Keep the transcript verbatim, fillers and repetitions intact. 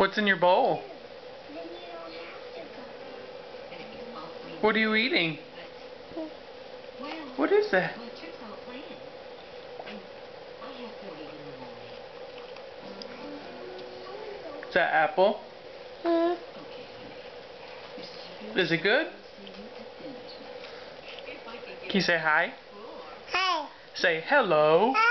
What's in your bowl? What are you eating? What is that? Is that apple? Hmm. Is it good? Can you say hi? Hi. Say hello. Hi.